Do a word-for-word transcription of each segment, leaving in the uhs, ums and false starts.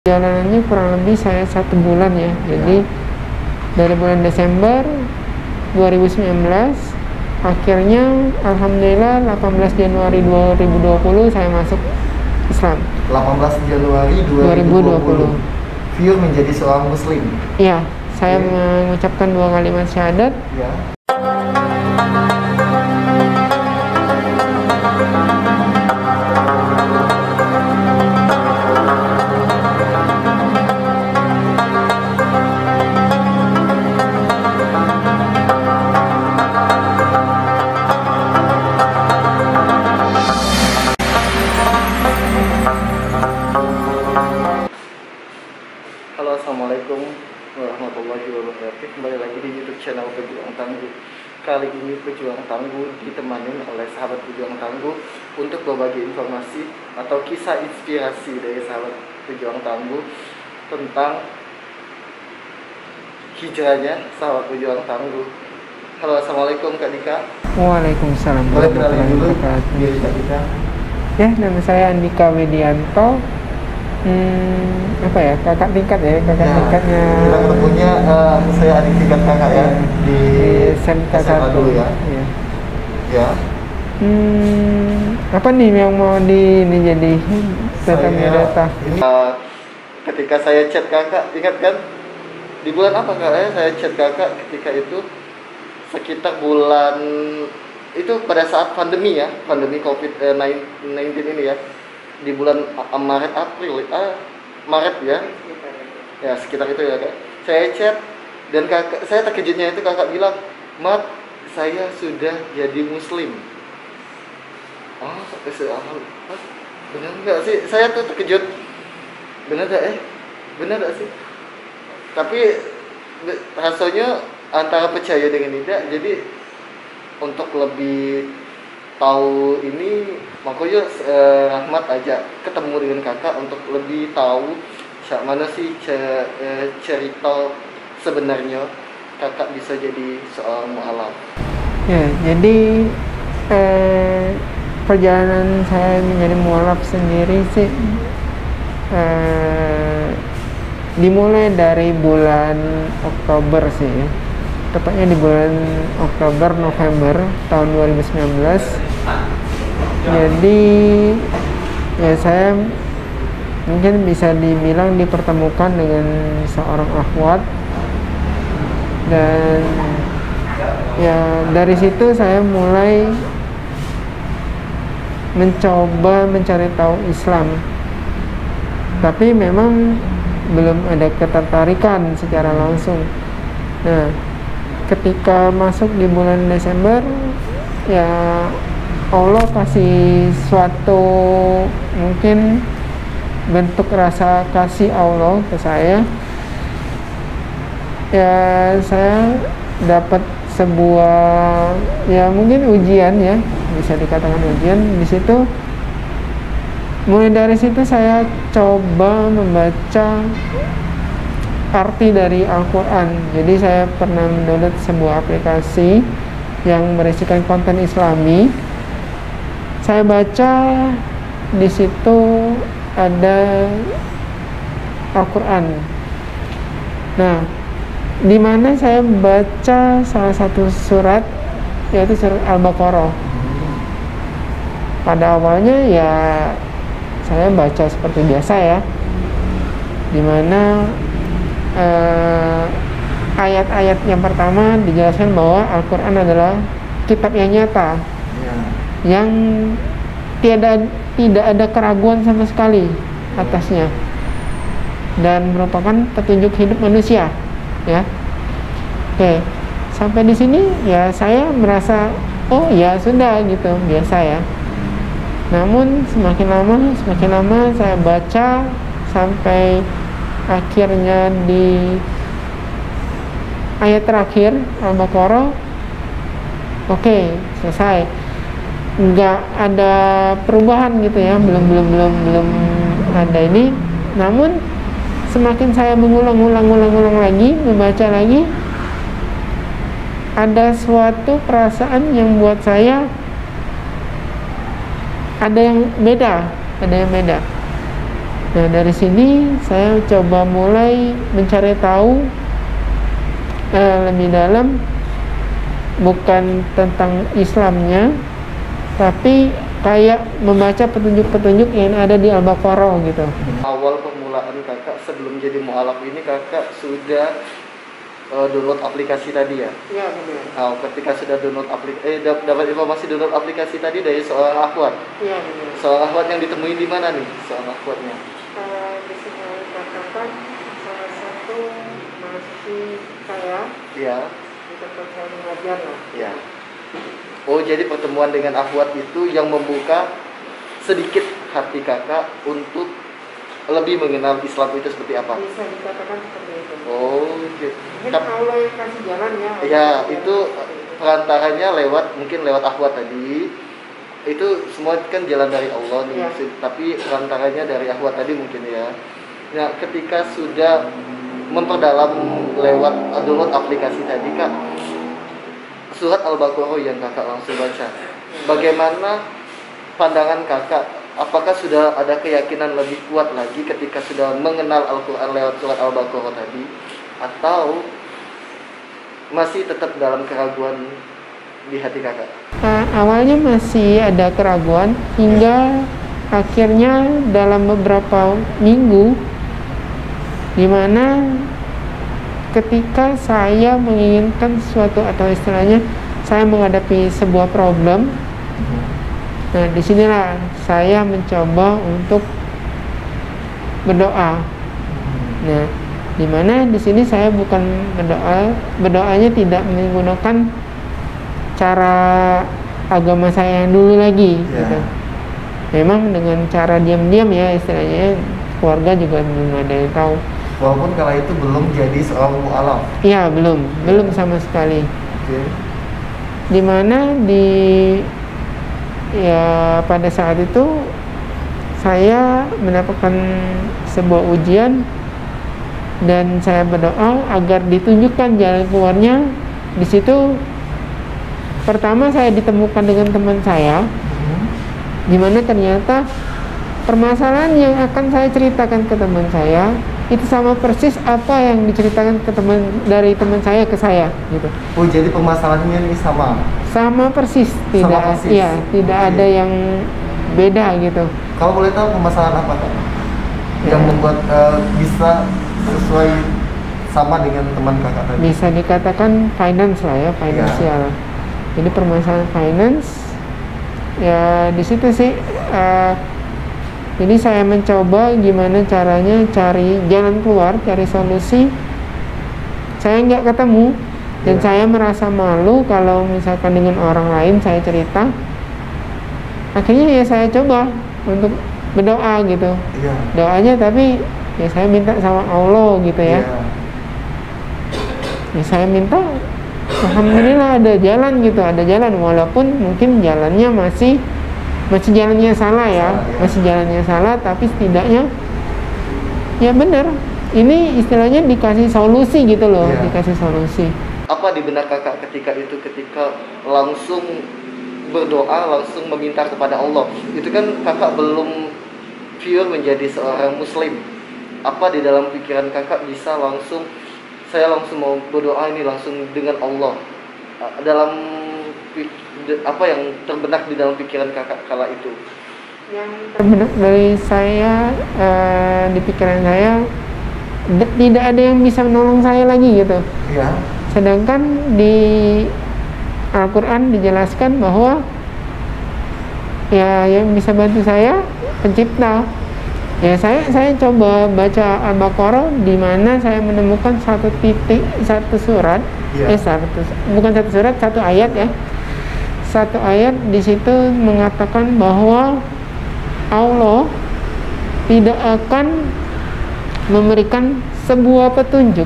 Jalanannya kurang lebih saya satu bulan ya. Jadi dari bulan Desember dua ribu sembilan belas, akhirnya alhamdulillah delapan belas Januari dua ribu dua puluh saya masuk Islam. delapan belas Januari dua ribu dua puluh View menjadi seorang muslim. Iya, saya okay. mengucapkan dua kalimat syahadat. Ya. Halo, assalamualaikum warahmatullahi wabarakatuh. Kembali lagi di YouTube channel Pejuang Tangguh. Kali ini Pejuang Tangguh ditemani oleh sahabat Pejuang Tangguh untuk berbagi informasi atau kisah inspirasi dari sahabat Pejuang Tangguh tentang hijrahnya sahabat Pejuang Tangguh. Halo, assalamualaikum Kak Dika. Waalaikumsalam. Boleh kenalin dulu diri Kak Dika? Ya, nama saya Andika Widianto. Hmm, apa ya, kakak tingkat ya, kakak ya, tingkatnya. Kita ketemunya, uh, saya adik tingkat kakak ya, ya di, di S M K satu dulu ya. Ya. Ya. Hmm, apa nih yang mau di ini jadi data data? Ini uh, ketika saya chat kakak, ingat kan? Di bulan apa kak ya saya chat kakak ketika itu sekitar bulan itu pada saat pandemi ya, pandemi covid sembilan belas ini ya. Di bulan Maret April ah Maret ya ya sekitar itu ya kak, saya chat dan kakak saya terkejutnya itu kakak bilang, "Mat, saya sudah jadi muslim." Oh, benar nggak sih? Saya tuh terkejut, benar nggak eh benar nggak sih? Tapi rasanya antara percaya dengan tidak. Jadi untuk lebih tahu ini makanya eh, Rahmat ajak ketemu dengan kakak untuk lebih tahu mana sih cerita sebenarnya kakak bisa jadi seorang mu'alaf. Ya, jadi eh, perjalanan saya menjadi mu'alaf sendiri sih eh, dimulai dari bulan Oktober sih ya. Tepatnya di bulan Oktober November tahun dua ribu sembilan belas. Jadi ya saya mungkin bisa dibilang dipertemukan dengan seorang akhwat, dan ya dari situ saya mulai mencoba mencari tahu Islam, tapi memang belum ada ketertarikan secara langsung. Nah, ketika masuk di bulan Desember ya Allah kasih suatu mungkin bentuk rasa kasih Allah ke saya. Ya saya dapat sebuah ya mungkin ujian ya, bisa dikatakan ujian. Di situ mulai dari situ saya coba membaca arti dari Al-Quran. Jadi saya pernah mendownload sebuah aplikasi yang berisikan konten Islami. Saya baca di situ ada Al-Quran. Nah, di mana saya baca salah satu surat, yaitu surat Al-Baqarah. Pada awalnya ya saya baca seperti biasa ya, di mana Uh, ayat-ayat yang pertama dijelaskan bahwa Al-Quran adalah kitab yang nyata, ya, yang tiada tidak ada keraguan sama sekali atasnya, dan merupakan petunjuk hidup manusia. Ya, oke, sampai di sini ya saya merasa oh ya sudah gitu, biasa ya. Namun semakin lama semakin lama saya baca sampai akhirnya di ayat terakhir Al-Baqarah, oke okay, selesai, nggak ada perubahan gitu ya, belum belum belum belum ada ini. Namun semakin saya mengulang-ulang-ulang-ulang lagi, membaca lagi, ada suatu perasaan yang buat saya ada yang beda, ada yang beda. Nah, dari sini saya coba mulai mencari tahu eh, lebih dalam, bukan tentang Islamnya, tapi kayak membaca petunjuk-petunjuk yang ada di Al-Baqarah gitu. Awal permulaan kakak sebelum jadi mualaf ini, kakak sudah uh, download aplikasi tadi ya? Iya, benar. Nah, ketika sudah download aplikasi, eh dap- dapat informasi download aplikasi tadi dari seorang akhwat. Iya, benar. Seorang akhwat yang ditemui di mana nih? Seorang akhwatnya? Uh, bisa saya katakan salah satu mahasiswi saya Iya. di tempat saya mengajar lah. Iya. Oh, jadi pertemuan dengan akhwat itu yang membuka sedikit hati kakak untuk lebih mengenal Islam itu seperti apa? Bisa dikatakan seperti itu. Oh, gitu. Mungkin Tap- Allah yang kasih jalan ya. Ya, itu perantaranya lewat, mungkin lewat akhwat tadi. Itu semua kan jalan dari Allah nih, Ya. tapi perantaranya dari akhwat tadi mungkin ya. Nah, ketika sudah memperdalam lewat download aplikasi tadi, Kak, surat Al-Baqarah yang kakak langsung baca, bagaimana pandangan kakak? Apakah sudah ada keyakinan lebih kuat lagi ketika sudah mengenal Al-Quran lewat surat Al-Baqarah tadi, atau masih tetap dalam keraguan di hati kakak? Uh, awalnya masih ada keraguan, hingga akhirnya dalam beberapa minggu, dimana ketika saya menginginkan sesuatu, atau istilahnya saya menghadapi sebuah problem, nah disinilah saya mencoba untuk berdoa. Nah, dimana di sini saya bukan berdoa, berdoanya tidak menggunakan cara agama saya yang dulu lagi, Ya. gitu. Memang dengan cara diam-diam ya, istilahnya keluarga juga belum ada yang tahu. Walaupun kala itu belum jadi seorang mu'alaf. Iya, belum, belum sama sekali. Oke. Dimana di ya pada saat itu saya mendapatkan sebuah ujian, dan saya berdoa agar ditunjukkan jalan keluarnya. Di situ pertama saya ditemukan dengan teman saya, Hmm. dimana ternyata permasalahan yang akan saya ceritakan ke teman saya itu sama persis apa yang diceritakan ke teman dari teman saya ke saya, gitu. Oh, jadi permasalahannya ini sama. Sama persis, tidak, persis. iya, tidak Oke. ada yang beda gitu. Kalau boleh tahu permasalahan apa, Kak? Ya. Yang membuat eh, bisa sesuai sama dengan teman kakak tadi? Bisa dikatakan finance lah ya, finansial. Jadi permasalahan finance, ya di situ sih. eh, Jadi saya mencoba gimana caranya cari jalan keluar, cari solusi. Saya nggak ketemu, dan Ya. saya merasa malu kalau misalkan dengan orang lain saya cerita. Akhirnya ya saya coba untuk berdoa gitu. Iya. Doanya tapi ya saya minta sama Allah gitu ya. Iya. Ya saya minta, alhamdulillah ada jalan gitu, ada jalan, walaupun mungkin jalannya masih masih jalannya salah ya, Salah, ya. masih jalannya salah, tapi setidaknya ya benar. Ini istilahnya dikasih solusi gitu loh, Iya. dikasih solusi. Apa di benak kakak ketika itu, ketika langsung berdoa, langsung meminta kepada Allah? Itu kan kakak belum pure menjadi seorang muslim. Apa di dalam pikiran kakak bisa langsung, saya langsung mau berdoa ini langsung dengan Allah? Uh, Dalam pi- de- apa yang terbenak di dalam pikiran kakak kala itu? Yang terbenak dari saya, eh, di pikiran saya, d- tidak ada yang bisa menolong saya lagi gitu. Iya. Sedangkan di Al-Quran dijelaskan bahwa ya yang bisa bantu saya pencipta. Ya saya saya coba baca Al-Baqarah, di mana saya menemukan satu titik, satu surat, Iya. eh satu bukan satu surat, satu ayat ya. Satu ayat di situ mengatakan bahwa Allah tidak akan memberikan sebuah petunjuk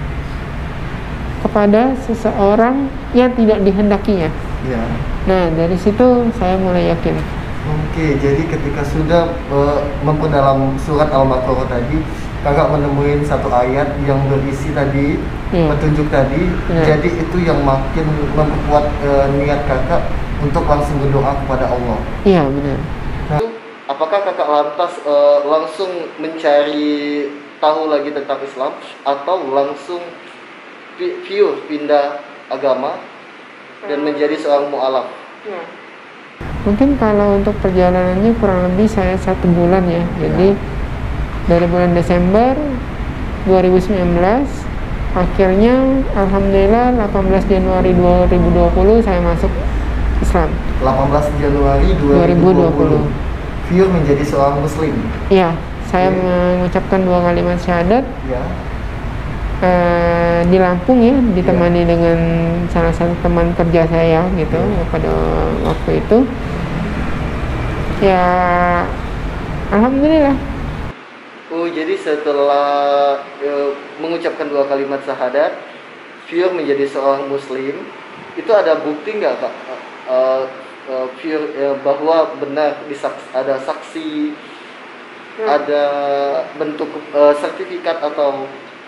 kepada seseorang yang tidak dihendakinya. Iya. Nah, dari situ saya mulai yakin. Oke, jadi ketika sudah uh, memperdalam surat Al-Baqarah tadi, kakak menemuin satu ayat yang berisi tadi, Iya. petunjuk tadi, Iya. jadi itu yang makin memperkuat uh, niat kakak untuk langsung berdoa kepada Allah. Iya, benar. Nah, itu apakah kakak lantas uh, langsung mencari tahu lagi tentang Islam atau langsung pure pindah agama dan menjadi seorang mu'alaf? Ya. Mungkin kalau untuk perjalanannya kurang lebih saya satu bulan ya. Jadi ya. Dari bulan Desember dua ribu sembilan belas akhirnya alhamdulillah delapan belas Januari dua ribu dua puluh saya masuk Islam. delapan belas Januari dua ribu dua puluh pure menjadi seorang muslim. Iya, saya okay. mengucapkan dua kalimat syahadat. Ya. Uh, di Lampung ya, ditemani yeah. dengan salah satu teman kerja saya gitu yeah. pada waktu itu. Ya, alhamdulillah. Oh, jadi setelah uh, mengucapkan dua kalimat syahadat, pure menjadi seorang muslim, itu ada bukti nggak Kak? Uh, uh, pure uh, bahwa benar disaks- ada saksi, hmm. ada bentuk uh, sertifikat atau?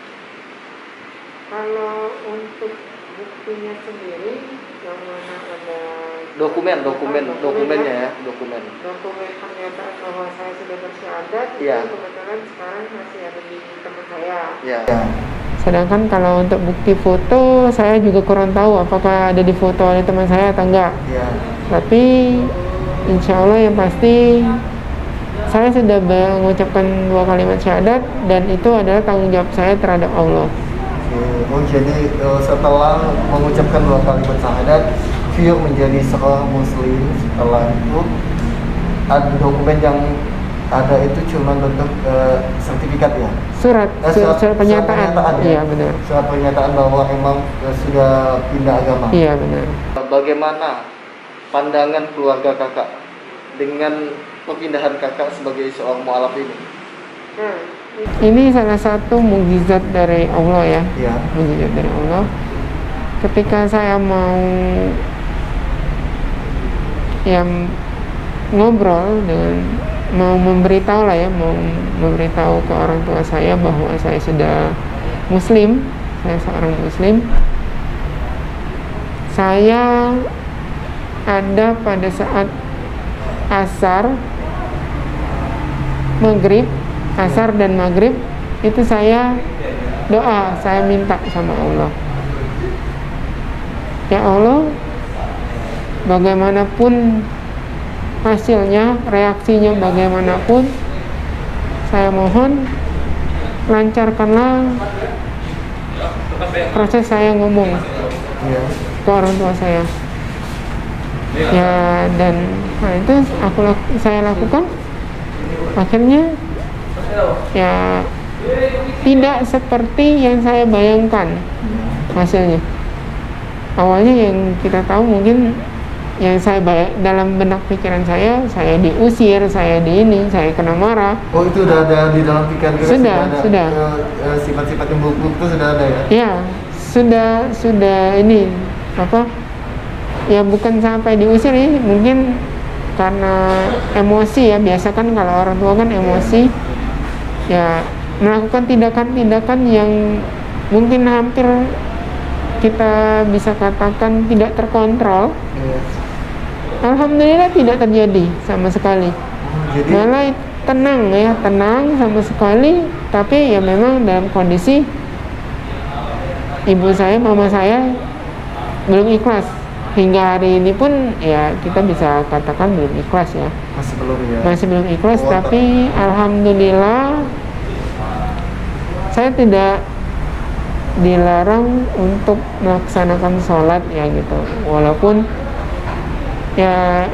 Kalau untuk buktinya sendiri, yang mana ada dokumen, dokumen, dokumen dokumennya ya, dokumen. Dokumen pernyataan bahwa saya sudah bersyahadat, ya. Itu kebetulan sekarang masih ada di teman saya. Ya. Sedangkan kalau untuk bukti foto, saya juga kurang tahu apakah ada di foto oleh teman saya atau enggak. Ya. Tapi insya Allah yang pasti saya sudah mengucapkan dua kalimat syahadat dan itu adalah tanggung jawab saya terhadap Allah. Oh, jadi uh, setelah mengucapkan dua kalimat syahadat, pure menjadi seorang muslim. Setelah itu ada dokumen yang ada itu cuma bentuk uh, sertifikat ya? Surat, eh, surat, surat pernyataan. Surat pernyataan ya? Iya benar. Surat pernyataan bahwa emang uh, sudah pindah agama. Iya benar. Bagaimana pandangan keluarga kakak dengan perpindahan kakak sebagai seorang mu'alaf ini? Hmm. Ini salah satu mukjizat dari Allah ya, ya. mukjizat dari Allah. Ketika saya mau yang ngobrol dengan, mau memberitahu lah ya, mau memberitahu ke orang tua saya bahwa saya sudah Muslim, saya seorang Muslim. Saya ada pada saat asar, maghrib. Asar dan maghrib itu saya doa, saya minta sama Allah, ya Allah, bagaimanapun hasilnya, reaksinya bagaimanapun, saya mohon lancarkanlah proses saya ngomong ke orang tua saya. Ya, dan nah itu aku saya lakukan. Akhirnya ya tidak seperti yang saya bayangkan hasilnya. Awalnya yang kita tahu mungkin yang saya bayang, dalam benak pikiran saya, saya diusir, saya di ini, saya kena marah. Oh, itu sudah ada di dalam pikiran kita? Sudah, sudah. sudah. Uh, sifat-sifat yang buruk itu sudah ada ya? Ya, sudah, sudah ini apa? Ya bukan sampai diusir ya, mungkin karena emosi ya, biasa kan kalau orang tua kan emosi. Ya melakukan tindakan-tindakan yang mungkin hampir kita bisa katakan tidak terkontrol. Yes. Alhamdulillah tidak terjadi sama sekali. Jadi, malah tenang ya, tenang sama sekali. Tapi ya memang dalam kondisi ibu saya, mama saya belum ikhlas. Hingga hari ini pun ya kita bisa katakan belum ikhlas ya. Masih belum ya. Masih belum ikhlas, oh, tapi tak. Alhamdulillah saya tidak dilarang untuk melaksanakan sholat ya gitu. Walaupun ya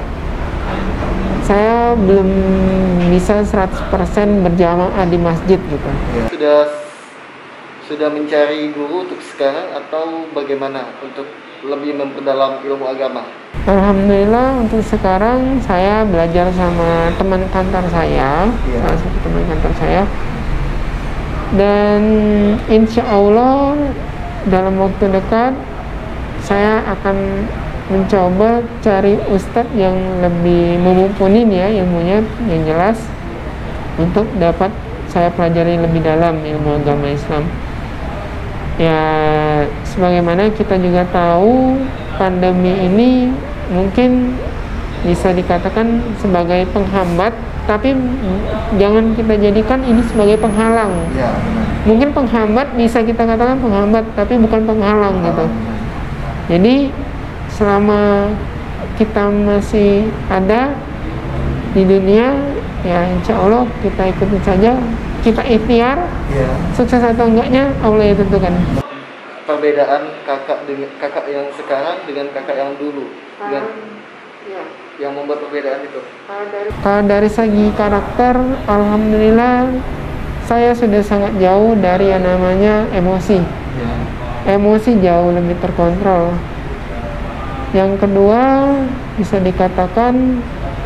saya belum bisa seratus persen berjamaah di masjid gitu. Ya. Sudah sudah mencari guru untuk sekarang atau bagaimana untuk lebih memperdalam ilmu agama? Alhamdulillah untuk sekarang saya belajar sama teman kantor saya, ya. salah satu teman kantor saya, dan insya Allah dalam waktu dekat saya akan mencoba cari ustadz yang lebih mumpuni ya ilmunya, yang jelas, untuk dapat saya pelajari lebih dalam ilmu agama Islam. Ya, sebagaimana kita juga tahu pandemi ini mungkin bisa dikatakan sebagai penghambat tapi jangan kita jadikan ini sebagai penghalang. Ya, benar. Mungkin penghambat, bisa kita katakan penghambat, tapi bukan penghalang gitu. Jadi selama kita masih ada di dunia, ya insya Allah kita ikutin saja, kita ikhtiar. Ya. Sukses atau enggaknya Allah yang tentukan. Perbedaan kakak dengan kakak yang sekarang dengan kakak yang dulu, dengan Ya. yang membuat perbedaan itu. Kalau dari segi karakter, alhamdulillah saya sudah sangat jauh dari yang namanya emosi. Ya. Emosi jauh lebih terkontrol. Yang kedua, bisa dikatakan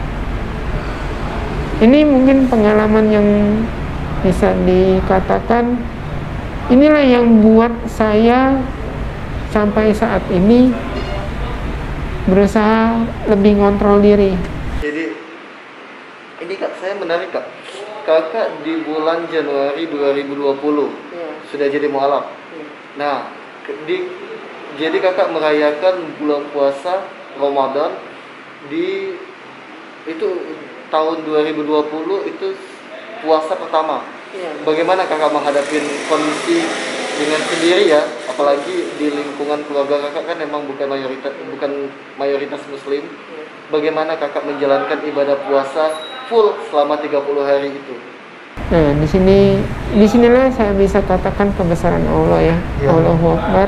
ini mungkin pengalaman yang bisa dikatakan inilah yang buat saya sampai saat ini berusaha lebih ngontrol diri. Jadi ini kak, saya menarik kak. Kakak di bulan Januari dua ribu dua puluh Ya. sudah jadi mualaf. Ya. Nah, ke- di jadi kakak merayakan bulan puasa Ramadan di itu tahun dua ribu dua puluh itu puasa pertama. Ya. Bagaimana kakak menghadapi kondisi dengan sendiri ya, apalagi di lingkungan keluarga kakak kan memang bukan mayoritas bukan mayoritas muslim. Bagaimana kakak menjalankan ibadah puasa full selama tiga puluh hari itu? Nah, di sini di sinilah saya bisa katakan kebesaran Allah ya. Ya. Allahu Akbar.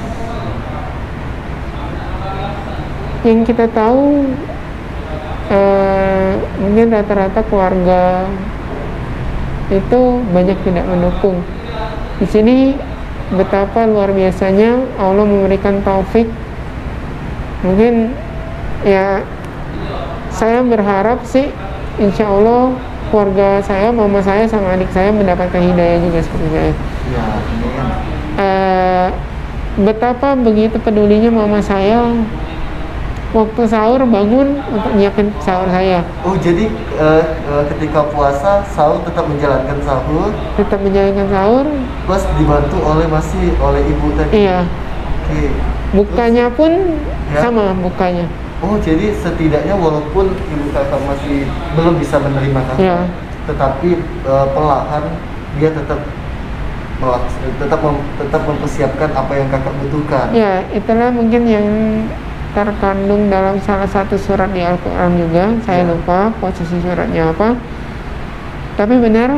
Yang kita tahu eh, mungkin rata-rata keluarga itu banyak tidak mendukung. Di sini betapa luar biasanya Allah memberikan taufik. Mungkin ya saya berharap sih insya Allah keluarga saya, mama saya sama adik saya mendapatkan hidayah juga seperti saya. Ya, amin. Eh, betapa begitu pedulinya mama saya waktu sahur bangun untuk nyiapin sahur saya. Oh, jadi eh, eh, ketika puasa sahur tetap menjalankan sahur, Tetap menjalankan sahur. plus dibantu oleh masih oleh ibu tadi. Iya. Oke. Bukanya pun Ya. sama bukanya. Oh, jadi setidaknya walaupun ibu kakak masih belum bisa menerima kakak, Ya. tetapi eh, perlahan dia tetap melaks- tetap mem- tetap mempersiapkan apa yang kakak butuhkan. Ya, itulah mungkin yang terkandung dalam salah satu surat di Al-Quran juga. Saya Ya. lupa posisi suratnya apa. Tapi benar,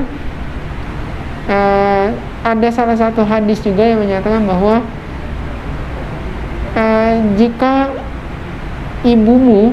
eh, ada salah satu hadis juga yang menyatakan bahwa eh, jika ibumu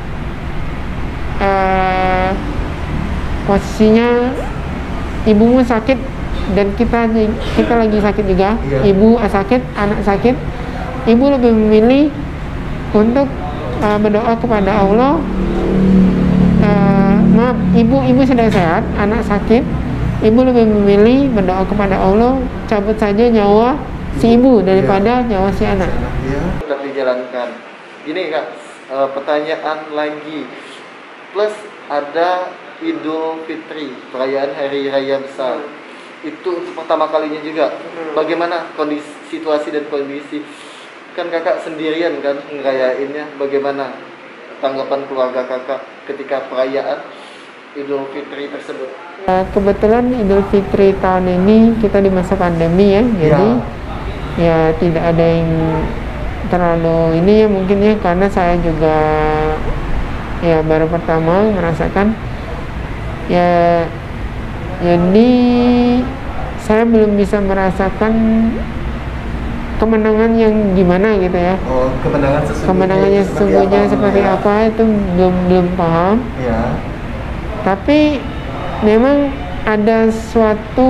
eh, posisinya ibumu sakit dan kita kita lagi sakit juga, Iya. ibu sakit, anak sakit, ibu lebih memilih untuk uh, berdoa kepada Allah. Uh, maaf, ibu ibu sedang sehat, anak sakit, ibu lebih memilih berdoa kepada Allah cabut saja nyawa si ibu daripada nyawa si anak. Ya, tetap dijalankan. Gini kak, eh, pertanyaan lagi. Plus ada Idul Fitri, perayaan Hari Raya Besar. Itu untuk pertama kalinya juga. Bagaimana kondisi, situasi dan kondisi? Kan kakak sendirian kan ngerayainnya. Bagaimana tanggapan keluarga kakak ketika perayaan Idul Fitri tersebut? Uh, kebetulan Idul Fitri tahun ini kita di masa pandemi ya, jadi ya tidak ada yang terlalu ini ya mungkin ya, karena saya juga ya baru pertama merasakan ya, jadi saya belum bisa merasakan kemenangan yang gimana gitu ya. Oh, kemenangan sesungguhnya. Kemenangannya sesungguhnya seperti ya? apa itu belum belum paham. Ya. Tapi memang ada suatu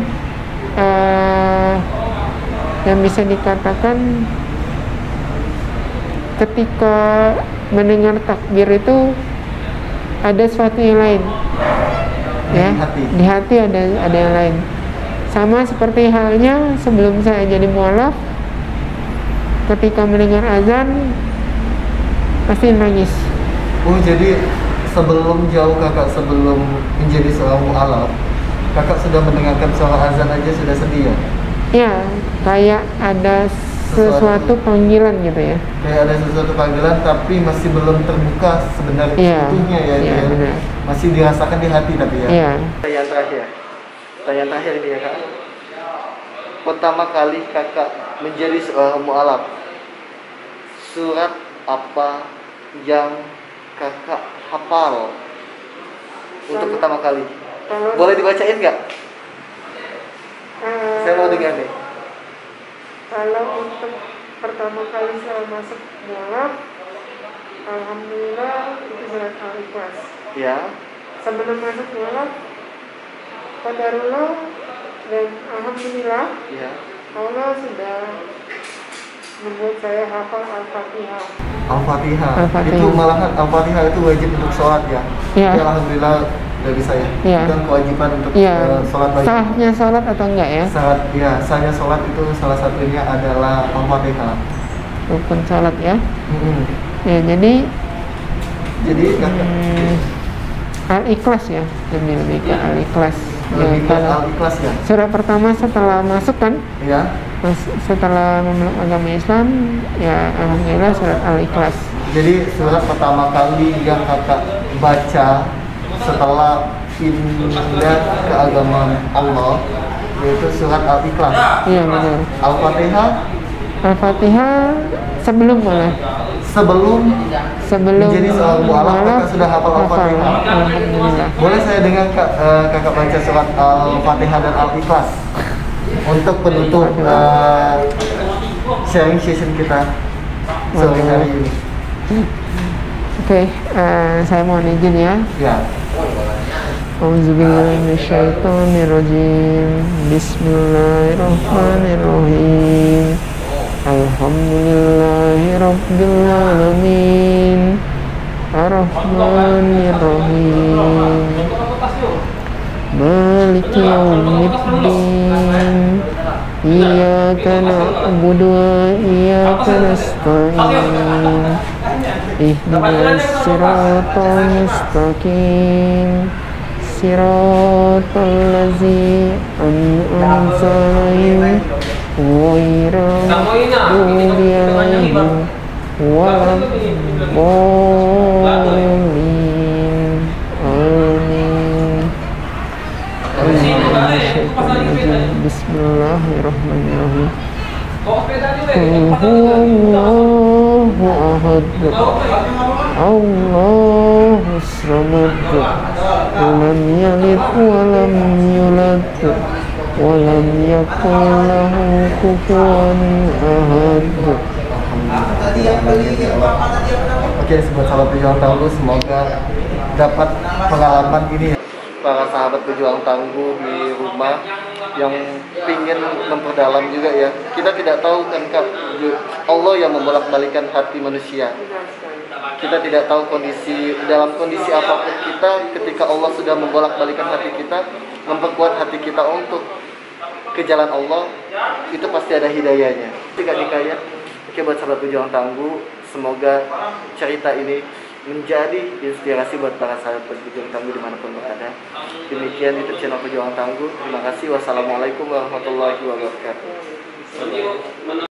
uh, yang bisa dikatakan ketika mendengar takbir itu ada sesuatu yang lain ya, Di hati. di hati ada ada yang lain. Sama seperti halnya sebelum saya jadi mualaf, ketika mendengar azan pasti nangis. Oh, jadi sebelum jauh kakak sebelum menjadi seorang mualaf, kakak sudah mendengarkan suara azan aja sudah sedih ya? Ya, kayak ada sesuatu panggilan gitu ya. Kayak ada sesuatu panggilan tapi masih belum terbuka sebenarnya Iya. utuhnya ya, Iya, ya. benar. Masih dirasakan di hati tapi ya. Iya. Pertanyaan terakhir. Pertanyaan terakhir ini ya kak. Pertama kali kakak menjadi seorang mu'alaf, surat apa yang kakak hafal untuk pertama kali? Kalau Boleh dibacain nggak? eh, Saya mau dengar nih. Kalau untuk pertama kali saya masuk mualaf, alhamdulillah itu surat Al-Ikhlas. Ya. Sebelum masuk mualaf, qadarullah dan alhamdulillah Ya. Allah sudah membuat saya hafal Al-Fatihah. Al-Fatihah. Al-Fatihah. Itu malahan Al-Fatihah itu wajib untuk sholat ya. Ya. Ya, alhamdulillah dari saya. Ya. Itu kan kewajiban untuk Iya. uh, sholat wajib. Sahnya sholat atau enggak ya? Saat ya, sahnya sholat itu salah satunya adalah Al-Fatihah. Rukun sholat ya. Mm-hmm. Ya, jadi Jadi kakak hmm, Al-Ikhlas ya, lebih lebih ke Al-Ikhlas. Ya, lebih ke kalau Al-Ikhlas ya. surat pertama setelah masuk kan, Ya. mas- setelah memeluk agama Islam, ya alhamdulillah surat Al-Ikhlas. Jadi surat pertama kali yang kakak baca setelah pindah ke agama Allah yaitu surat Al-Ikhlas. Iya benar. Al-Fatihah Al-Fatihah sebelum malah sebelum sebelum menjadi seorang mu'alaf mualaf, kakak sudah hafal Al-Fatihah. Alhamdulillah. Boleh saya dengar kak, eh, kakak baca surat Al-Fatihah dan Al-Ikhlas untuk penutup eh, sharing session kita sore hari ini. Oke, eh, saya mohon izin ya. Ya. Auzubillahi minasyaitonirrajim. Bismillahirrahmanirrahim. Alhamdulillahi rabbil alamin. Ar-Rahmanir-Rahim. Maliki yaumiddin. Iyyaka na'budu wa iyyaka nasta'in. Ihdinas siratal mustaqim. Siratal ladzina an'amta 'alaihim ghairil maghdubi 'alaihim waladdallin. Amin. Bismillahirrahmanirrahim. Qul huwallahu ahad. Allahus samad. Lam yalid wa lam yulad wa lam yakul lahu kufuwan ahad. Oke, sobat sahabat pejuang tangguh, semoga dapat pengalaman ini ya. Para sahabat pejuang tangguh di rumah yang ingin memperdalam juga ya. Kita tidak tahu kan Kak, Allah yang membolak-balikan hati manusia. Kita tidak tahu kondisi, dalam kondisi apapun kita, ketika Allah sudah membolak-balikan hati kita, memperkuat hati kita untuk ke jalan Allah, itu pasti ada hidayahnya. Jika nikahnya, oke buat sahabat pejuang tangguh, semoga cerita ini menjadi inspirasi buat para sahabat pejuang tangguh dimanapun berada. Demikian itu channel Pejuang Tangguh. Terima kasih. Wassalamualaikum warahmatullahi wabarakatuh.